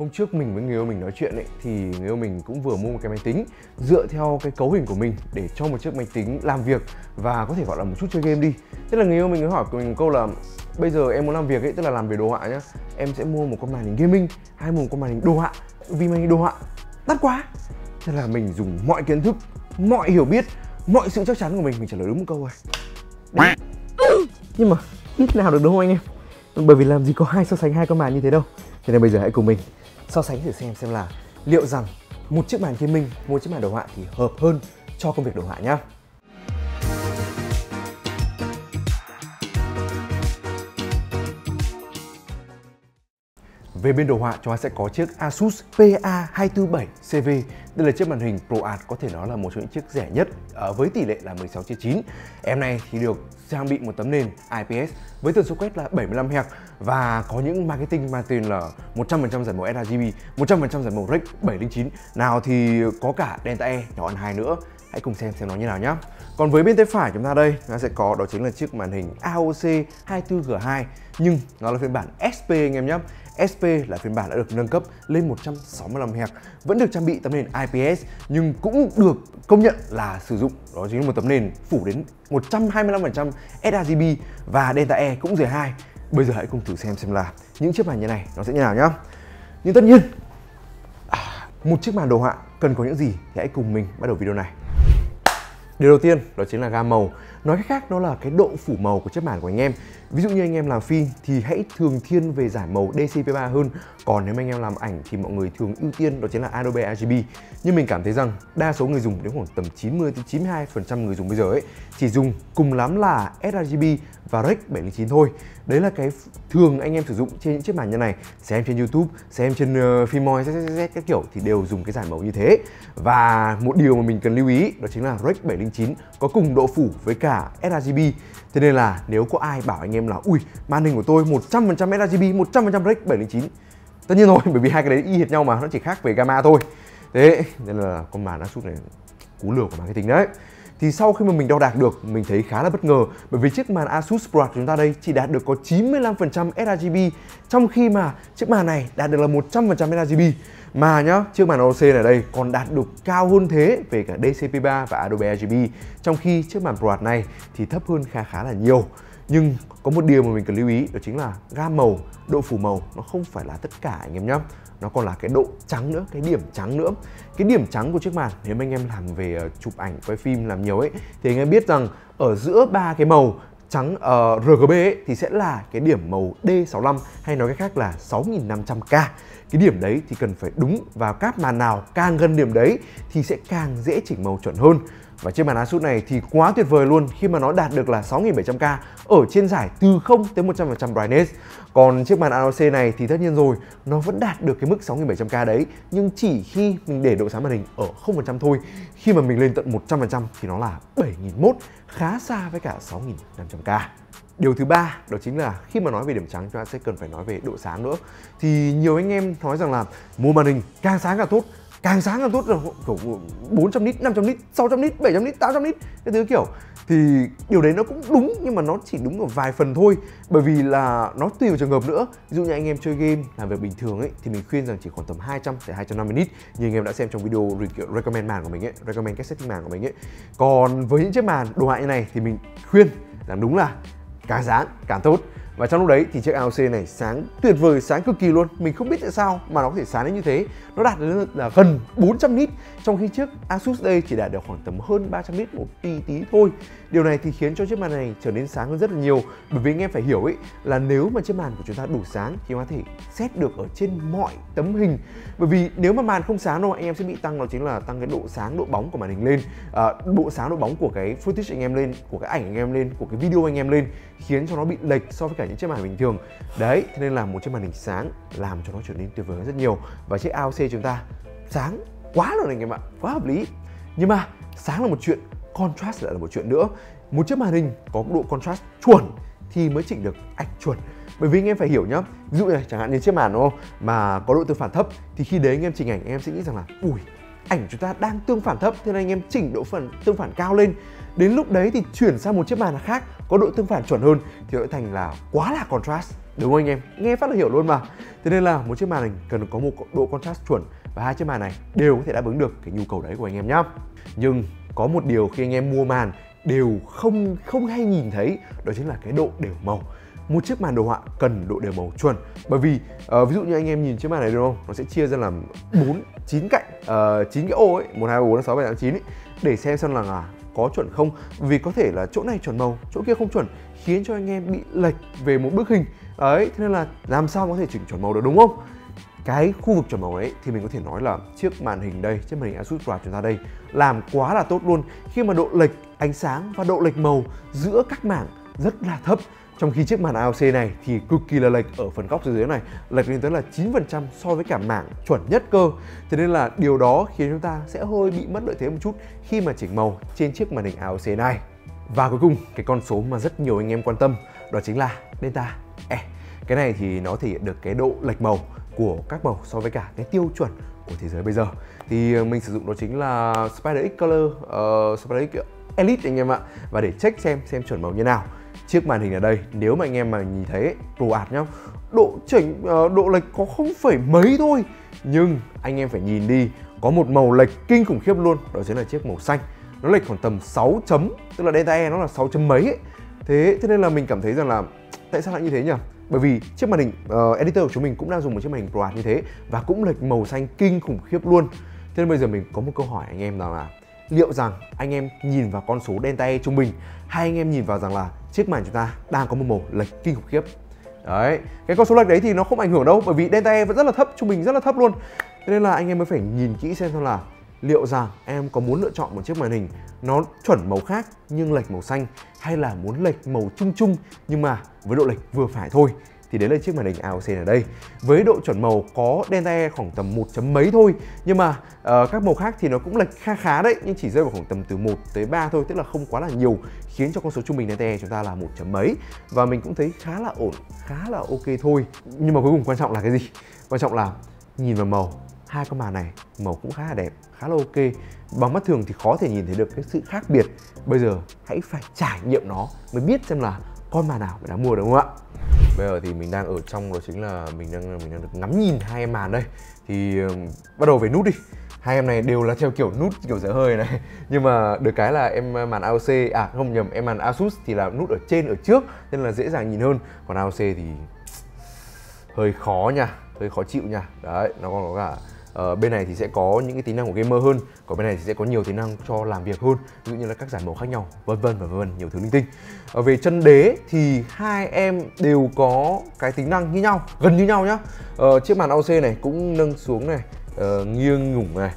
Hôm trước mình với người yêu mình nói chuyện ấy thì người yêu mình cũng vừa mua một cái máy tính dựa theo cái cấu hình của mình để cho một chiếc máy tính làm việc và có thể gọi là một chút chơi game đi. Thế là người yêu mình mới hỏi mình một câu là bây giờ em muốn làm việc ấy, tức là làm về đồ họa nhá, em sẽ mua một con màn hình gaming hay mua một con màn hình đồ họa, vì màn hình đồ họa đắt quá. Thế là mình dùng mọi kiến thức, mọi hiểu biết, mọi sự chắc chắn của mình trả lời đúng một câu rồi. Đấy. Nhưng mà ít nào được đúng không anh em? Bởi vì làm gì có ai so sánh hai con màn như thế đâu. Thế nên bây giờ hãy cùng mình so sánh thử xem là liệu rằng một chiếc màn gaming, một chiếc màn đồ họa thì hợp hơn cho công việc đồ họa nhá. Về bên đồ họa, chúng ta sẽ có chiếc Asus PA247CV. Đây là chiếc màn hình ProArt, có thể nói là một trong những chiếc rẻ nhất với tỷ lệ là 16:9. Em này thì được trang bị một tấm nền IPS với tần số quét là 75Hz và có những marketing mang tên là 100% giải màu sRGB, 100% giải màu REC 709. Nào thì có cả Delta E nhỏ hơn 2 nữa. Hãy cùng xem nó như nào nhé. Còn với bên tay phải chúng ta đây, nó sẽ có đó chính là chiếc màn hình AOC 24G2, nhưng nó là phiên bản SP anh em nhé. SP là phiên bản đã được nâng cấp lên 165Hz, vẫn được trang bị tấm nền IPS nhưng cũng được công nhận là sử dụng đó chính là một tấm nền phủ đến 125% sRGB và Delta E cũng rời 2. Bây giờ hãy cùng thử xem là những chiếc màn như này nó sẽ như nào nhá. Nhưng tất nhiên một chiếc màn đồ họa cần có những gì thì hãy cùng mình bắt đầu video này. Điều đầu tiên đó chính là gam màu. Nói cách khác, nó là cái độ phủ màu của chiếc màn của anh em. Ví dụ như anh em làm phim thì hãy thường thiên về giải màu DCP3 hơn. Còn nếu mà anh em làm ảnh thì mọi người thường ưu tiên đó chính là Adobe RGB. Nhưng mình cảm thấy rằng đa số người dùng, đến khoảng tầm 90-92% người dùng bây giờ ấy, chỉ dùng cùng lắm là sRGB và REC 709 thôi. Đấy là cái thường anh em sử dụng trên những chiếc màn như này. Xem trên YouTube, xem trên Filmora, các kiểu thì đều dùng cái giải màu như thế. Và một điều mà mình cần lưu ý đó chính là REC 709 có cùng độ phủ với cả sRGB. Thế nên là nếu có ai bảo anh em là ui, màn hình của tôi 100% sRGB, 100% REC 709, tất nhiên rồi, bởi vì hai cái đấy y hệt nhau mà, nó chỉ khác về gamma thôi. Thế nên là con màn Asus này cú lừa của marketing đấy. Thì sau khi mà mình đo đạc được, mình thấy khá là bất ngờ, bởi vì chiếc màn Asus ProArt của chúng ta đây chỉ đạt được có 95% sRGB, trong khi mà chiếc màn này đạt được là 100% sRGB. Mà nhá, chiếc màn AOC này đây còn đạt được cao hơn thế về cả DCP3 và Adobe RGB, trong khi chiếc màn ProArt này thì thấp hơn khá là nhiều. Nhưng có một điều mà mình cần lưu ý, đó chính là gam màu, độ phủ màu nó không phải là tất cả anh em nhé. Nó còn là cái độ trắng nữa, cái điểm trắng nữa. Cái điểm trắng của chiếc màn, nếu mà anh em làm về chụp ảnh, quay phim làm nhiều ấy, thì anh em biết rằng ở giữa ba cái màu trắng RGB ấy, thì sẽ là cái điểm màu D65, hay nói cách khác là 6500K. Cái điểm đấy thì cần phải đúng, và các màn nào càng gần điểm đấy thì sẽ càng dễ chỉnh màu chuẩn hơn. Và chiếc màn Asus này thì quá tuyệt vời luôn khi mà nó đạt được là 6700K ở trên giải từ 0 tới 100% brightness. Còn chiếc màn AOC này thì tất nhiên rồi, nó vẫn đạt được cái mức 6700K đấy, nhưng chỉ khi mình để độ sáng màn hình ở 0% thôi. Khi mà mình lên tận 100% thì nó là 7001, khá xa với cả 6500K. Điều thứ ba đó chính là khi mà nói về điểm trắng, chúng ta sẽ cần phải nói về độ sáng nữa. Thì nhiều anh em nói rằng là mua màn hình càng sáng càng tốt, càng sáng càng tốt, là 400 nit, 500 nit, 600 nit, 700 nit, 800 nit, cái thứ kiểu. Thì điều đấy nó cũng đúng, nhưng mà nó chỉ đúng ở vài phần thôi, bởi vì là nó tùy vào trường hợp nữa. Ví dụ như anh em chơi game, làm việc bình thường ấy, thì mình khuyên rằng chỉ khoảng tầm 200 tới 250 nit, như anh em đã xem trong video recommend màn của mình ấy, recommend cách setting màn của mình ấy. Còn với những chiếc màn đồ họa như này thì mình khuyên rằng đúng là càng sáng càng tốt. Và trong lúc đấy thì chiếc AOC này sáng tuyệt vời, sáng cực kỳ luôn. Mình không biết tại sao mà nó có thể sáng đến như thế. Nó đạt đến là gần 400 nit, trong khi chiếc Asus đây chỉ đạt được khoảng tầm hơn 300 nit, một tí thôi. Điều này thì khiến cho chiếc màn này trở nên sáng hơn rất là nhiều. Bởi vì anh em phải hiểu ấy, là nếu mà chiếc màn của chúng ta đủ sáng thì có thể set được ở trên mọi tấm hình. Bởi vì nếu mà màn không sáng đâu, anh em sẽ bị tăng, đó chính là tăng cái độ sáng, độ bóng của màn hình lên, độ sáng, độ bóng của cái footage anh em lên, của cái ảnh anh em lên, của cái video anh em lên, khiến cho nó bị lệch so với cả những chiếc màn bình thường. Đấy, thế nên là một chiếc màn hình sáng làm cho nó trở nên tuyệt vời hơn rất nhiều. Và chiếc AOC chúng ta sáng quá rồi anh em ạ, quá hợp lý. Nhưng mà sáng là một chuyện, contrast lại là một chuyện nữa. Một chiếc màn hình có độ contrast chuẩn thì mới chỉnh được ảnh chuẩn. Bởi vì anh em phải hiểu nhá, ví dụ này, chẳng hạn như chiếc màn đúng không, mà có độ tương phản thấp, thì khi đấy anh em chỉnh ảnh, anh em sẽ nghĩ rằng là ui, ảnh chúng ta đang tương phản thấp, thế nên anh em chỉnh độ tương phản cao lên. Đến lúc đấy thì chuyển sang một chiếc màn khác có độ tương phản chuẩn hơn thì nó thành là quá là contrast. Đúng không anh em? Nghe phát là hiểu luôn mà. Thế nên là một chiếc màn hình cần có một độ contrast chuẩn và hai chiếc màn này đều có thể đáp ứng được cái nhu cầu đấy của anh em nhá. Nhưng có một điều khi anh em mua màn đều không hay nhìn thấy, đó chính là cái độ đều màu. Một chiếc màn đồ họa cần độ đều màu chuẩn, bởi vì ví dụ như anh em nhìn chiếc màn này đúng không, nó sẽ chia ra làm 9 cạnh, 9 cái ô ấy, 1, 2, 3, 4, 5, 6, 7, 8, 9 ấy, để xem là có chuẩn không. Vì có thể là chỗ này chuẩn màu, chỗ kia không chuẩn, khiến cho anh em bị lệch về một bức hình đấy. Thế nên là làm sao có thể chỉnh chuẩn màu được, đúng không? Cái khu vực chuẩn màu ấy thì mình có thể nói là chiếc màn hình đây, chiếc màn hình Asus Rock chúng ta đây làm quá là tốt luôn, khi mà độ lệch ánh sáng và độ lệch màu giữa các mảng rất là thấp. Trong khi chiếc màn AOC này thì cực kỳ là lệch ở phần góc dưới này, lệch lên tới là 9% so với cả mảng chuẩn nhất cơ. Thế nên là điều đó khiến chúng ta sẽ hơi bị mất lợi thế một chút khi mà chỉnh màu trên chiếc màn hình AOC này. Và cuối cùng, cái con số mà rất nhiều anh em quan tâm, đó chính là Delta E. Cái này thì nó thể hiện được cái độ lệch màu của các màu so với cả cái tiêu chuẩn của thế giới bây giờ. Thì mình sử dụng đó chính là Spider X Color, Spider X Elite anh em ạ. Và để check xem chuẩn màu như nào. Chiếc màn hình ở đây, nếu mà anh em mà nhìn thấy ProArt nhá, độ chỉnh, độ lệch có không phẩy mấy thôi. Nhưng anh em phải nhìn đi, có một màu lệch kinh khủng khiếp luôn, đó chính là chiếc màu xanh. Nó lệch khoảng tầm 6 chấm, tức là Delta E nó là 6 chấm mấy ấy. Thế nên là mình cảm thấy rằng là tại sao lại như thế nhỉ? Bởi vì chiếc màn hình editor của chúng mình cũng đang dùng một chiếc màn hình ProArt như thế và cũng lệch màu xanh kinh khủng khiếp luôn. Thế nên bây giờ mình có một câu hỏi anh em rằng là liệu rằng anh em nhìn vào con số Delta E trung bình hay anh em nhìn vào rằng là chiếc màn chúng ta đang có một màu lệch kinh khủng khiếp. Đấy, cái con số lệch đấy thì nó không ảnh hưởng đâu, bởi vì Delta E vẫn rất là thấp, trung bình rất là thấp luôn. Thế nên là anh em mới phải nhìn kỹ xem là liệu rằng em có muốn lựa chọn một chiếc màn hình nó chuẩn màu khác nhưng lệch màu xanh, hay là muốn lệch màu chung chung nhưng mà với độ lệch vừa phải thôi. Thì đấy là chiếc màn hình AOC ở đây. Với độ chuẩn màu có Delta E khoảng tầm 1 chấm mấy thôi, nhưng mà các màu khác thì nó cũng lệch khá đấy, nhưng chỉ rơi vào khoảng tầm từ 1 tới 3 thôi, tức là không quá là nhiều, khiến cho con số trung bình Delta E chúng ta là 1 chấm mấy. Và mình cũng thấy khá là ổn, khá là ok thôi. Nhưng mà cuối cùng quan trọng là cái gì? Quan trọng là nhìn vào màu, hai con màn này màu cũng khá là đẹp, khá là ok. Bằng mắt thường thì khó thể nhìn thấy được cái sự khác biệt. Bây giờ hãy phải trải nghiệm nó mới biết xem là con màn nào mình đang mua, đúng không ạ? Bây giờ thì mình đang ở trong, đó chính là mình đang được ngắm nhìn hai em màn đây. Thì bắt đầu về nút đi. Hai em này đều là theo kiểu nút kiểu dở hơi này. Nhưng mà được cái là em màn AOC, không nhầm, em màn Asus thì là nút ở trên ở trước nên là dễ dàng nhìn hơn. Còn AOC thì hơi khó nha, hơi khó chịu nha. Đấy, nó còn có cả bên này thì sẽ có những cái tính năng của gamer hơn, còn bên này thì sẽ có nhiều tính năng cho làm việc hơn, ví dụ như là các giải màu khác nhau, vân vân, nhiều thứ linh tinh. Về chân đế thì hai em đều có cái tính năng như nhau, gần như nhau nhá. Chiếc màn AOC này cũng nâng xuống này, nghiêng ngủng này,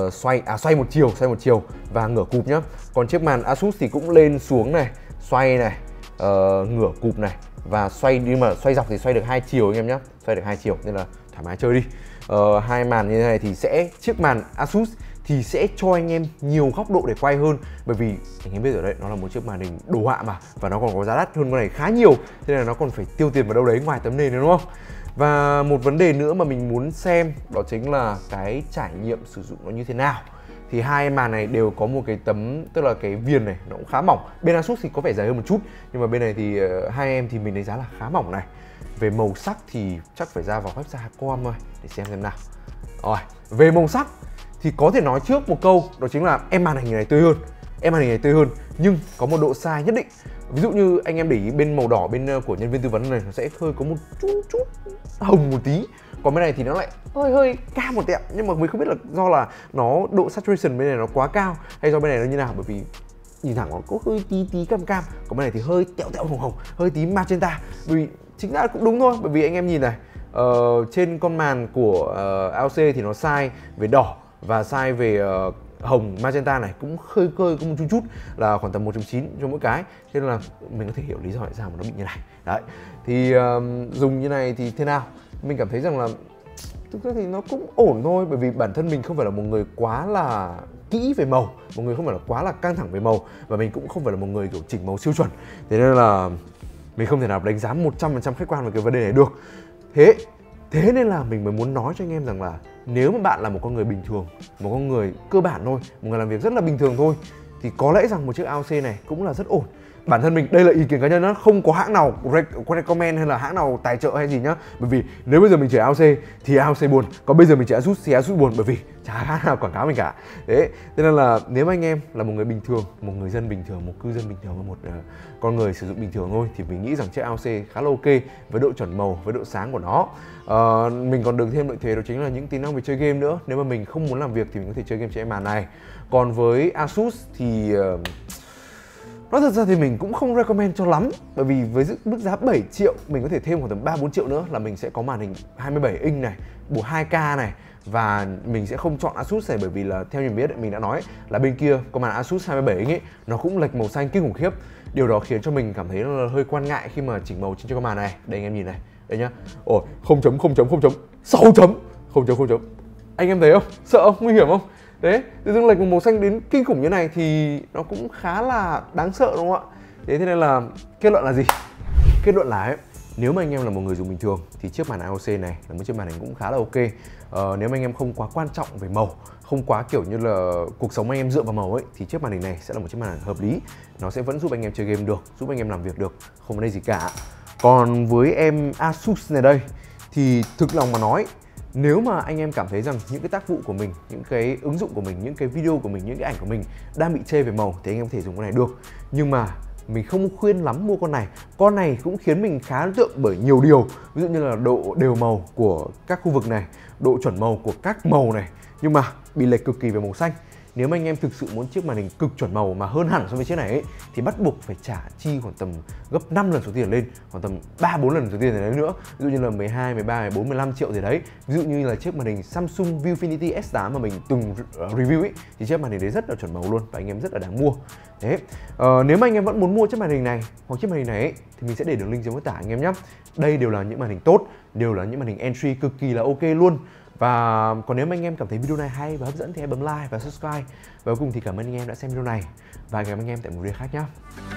xoay một chiều và ngửa cụp nhá. Còn chiếc màn Asus thì cũng lên xuống này, xoay này, ngửa cụp này và xoay, nhưng mà xoay dọc thì xoay được hai chiều anh em nhá, xoay được hai chiều nên là thoải mái chơi đi. Hai màn như thế này thì chiếc màn Asus thì sẽ cho anh em nhiều góc độ để quay hơn, bởi vì anh em biết rồi đấy, nó là một chiếc màn hình đồ họa mà, và nó còn có giá đắt hơn con này khá nhiều, thế nên là nó còn phải tiêu tiền vào đâu đấy ngoài tấm nền nữa, đúng không? Và một vấn đề nữa mà mình muốn xem đó chính là cái trải nghiệm sử dụng nó như thế nào. Thì hai màn này đều có một cái tấm, tức là cái viền này nó cũng khá mỏng. Bên Asus thì có vẻ dày hơn một chút, nhưng mà bên này thì hai em thì mình đánh giá là khá mỏng này. Về màu sắc thì chắc phải ra vào website Hacom thôi để xem nào. Rồi, về màu sắc thì có thể nói trước một câu, đó chính là em màn hình này tươi hơn, nhưng có một độ sai nhất định. Ví dụ như anh em để ý bên màu đỏ bên của nhân viên tư vấn này, nó sẽ hơi có một chút hồng một tí. Còn bên này thì nó lại hơi cao một tẹo, nhưng mà mình không biết là do là nó độ saturation bên này nó quá cao hay do bên này nó như nào, bởi vì nhìn thẳng nó có hơi tí cam. Còn bên này thì hơi tẹo hồng, hơi tí magenta. Bởi vì chính ra cũng đúng thôi, bởi vì anh em nhìn này, trên con màn của AOC thì nó sai về đỏ và sai về hồng magenta này cũng hơi có một chút là khoảng tầm 1.9 cho mỗi cái, thế nên là mình có thể hiểu lý do tại sao mà nó bị như này. Đấy, thì dùng như này thì thế nào? Mình cảm thấy rằng là thực ra thì nó cũng ổn thôi, bởi vì bản thân mình không phải là một người quá là kỹ về màu, một người không phải là quá là căng thẳng về màu, và mình cũng không phải là một người kiểu chỉnh màu siêu chuẩn, thế nên là mình không thể nào đánh giá 100% khách quan về cái vấn đề này được. Thế nên là mình mới muốn nói cho anh em rằng là nếu mà bạn là một con người bình thường, một con người cơ bản thôi, một người làm việc rất là bình thường thôi, thì có lẽ rằng một chiếc AOC này cũng là rất ổn. bản thân mình, đây là ý kiến cá nhân, nó không có hãng nào recommend hay là hãng nào tài trợ hay gì nhá. Bởi vì nếu bây giờ mình chơi AOC thì AOC buồn, còn bây giờ mình chơi Asus thì Asus buồn, bởi vì chả hãng nào quảng cáo mình cả. Thế nên là nếu mà anh em là một người bình thường, một người dân bình thường, một cư dân bình thường, một con người sử dụng bình thường thôi, thì mình nghĩ rằng chiếc AOC khá là ok với độ chuẩn màu, với độ sáng của nó. Mình còn được thêm lợi thế đó chính là những tính năng về chơi game nữa. Nếu mà mình không muốn làm việc thì mình có thể chơi game trên màn này. Còn với Asus thì nói thật ra thì mình cũng không recommend cho lắm. Bởi vì với mức giá 7 triệu mình có thể thêm khoảng tầm 3-4 triệu nữa là mình sẽ có màn hình 27 inch này, bộ 2K này. Và mình sẽ không chọn Asus này bởi vì là theo mình biết, mình đã nói là bên kia có màn Asus 27 inch ấy, nó cũng lệch màu xanh kinh khủng khiếp. Điều đó khiến cho mình cảm thấy là hơi quan ngại khi mà chỉnh màu trên cho cái màn này. Đây anh em nhìn này, đây nhá. Ồ, 0.0.0.6 chấm 0.0. Anh em thấy không? Sợ không? Nguy hiểm không? Đấy, tự dưng lệch một màu xanh đến kinh khủng như này thì nó cũng khá là đáng sợ đúng không ạ? Thế nên là kết luận là gì? Kết luận là ấy, nếu mà anh em là một người dùng bình thường thì chiếc màn AOC này là một chiếc màn hình cũng khá là ok. Nếu mà anh em không quá quan trọng về màu, không quá kiểu như là cuộc sống anh em dựa vào màu ấy, thì chiếc màn hình này sẽ là một chiếc màn hình hợp lý. Nó sẽ vẫn giúp anh em chơi game được, giúp anh em làm việc được, không vấn đề gì cả. Còn với em Asus này đây thì thực lòng mà nói, nếu mà anh em cảm thấy rằng những cái tác vụ của mình, những cái ứng dụng của mình, những cái video của mình, những cái ảnh của mình đang bị chê về màu thì anh em có thể dùng con này được. Nhưng mà mình không khuyên lắm mua con này. Con này cũng khiến mình khá ấn tượng bởi nhiều điều. Ví dụ như là độ đều màu của các khu vực này, độ chuẩn màu của các màu này. Nhưng mà bị lệch cực kỳ về màu xanh. Nếu mà anh em thực sự muốn chiếc màn hình cực chuẩn màu mà hơn hẳn so với chiếc này ấy, thì bắt buộc phải trả chi khoảng tầm gấp 5 lần số tiền lên, khoảng tầm 3-4 lần số tiền đấy nữa. Ví dụ như là 12, 13, 14, 15 triệu gì đấy. Ví dụ như là chiếc màn hình Samsung Viewfinity S8 mà mình từng review ấy, thì chiếc màn hình đấy rất là chuẩn màu luôn và anh em rất là đáng mua. Thế nếu mà anh em vẫn muốn mua chiếc màn hình này hoặc chiếc màn hình này ấy, thì mình sẽ để đường link dưới mô tả anh em nhé. Đây đều là những màn hình tốt, đều là những màn hình entry cực kỳ là ok luôn. Và còn nếu mà anh em cảm thấy video này hay và hấp dẫn thì hãy bấm like và subscribe. Và cuối cùng thì cảm ơn anh em đã xem video này và hẹn gặp anh em tại một video khác nhé.